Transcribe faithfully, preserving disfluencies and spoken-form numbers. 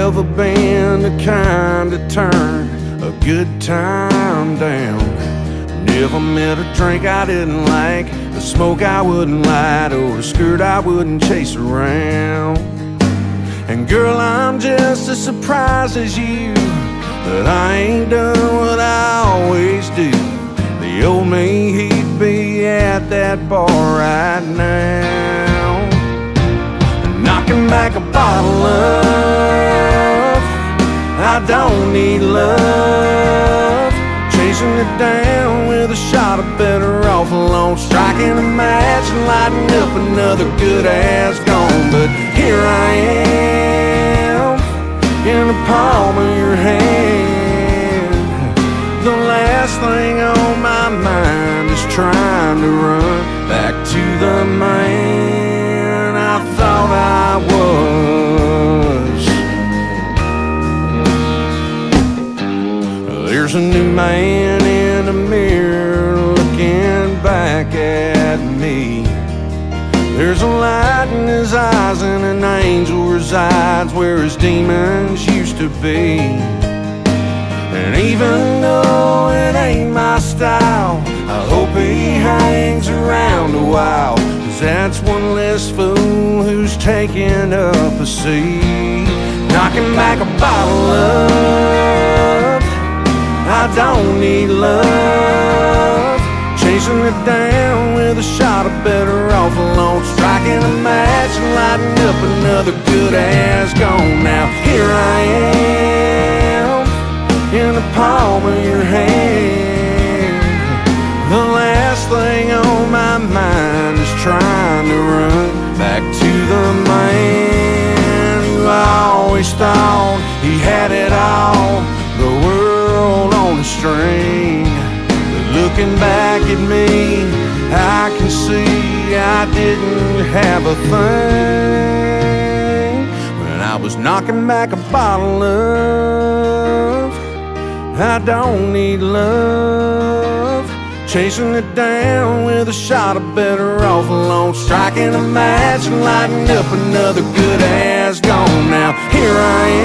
never been the kind to turn a good time down. Never met a drink I didn't like, a smoke I wouldn't light, or a skirt I wouldn't chase around. And girl, I'm just as surprised as you that I ain't done what I always do. The old me, he'd be at that bar right now, knocking back a bottle of I don't need love, chasing it down with a shot of Better Off Alone, striking a match and lighting up another good ass gone. But here I am in the palm of your hand. The last thing on my mind is trying to run back to the man I thought I was. There's a new man in the mirror looking back at me. There's a light in his eyes and an angel resides where his demons used to be. And even though it ain't my style, I hope he hangs around a while, 'cause that's one less fool who's taking up a seat. Knocking back a bottle of I don't need love, chasing it down with a shot of Better Off Alone, striking a match and lighting up another good ass gone. Now here I am in the palm of your hand. The last thing on my mind is trying to run back to the man who I always thought he had it all, the world on a string. But looking back at me, I can see I didn't have a thing when I was knocking back a bottle of I don't need love, chasing it down with a shot of Better Off Alone, striking a match and lighting up another good ass gone. Now here I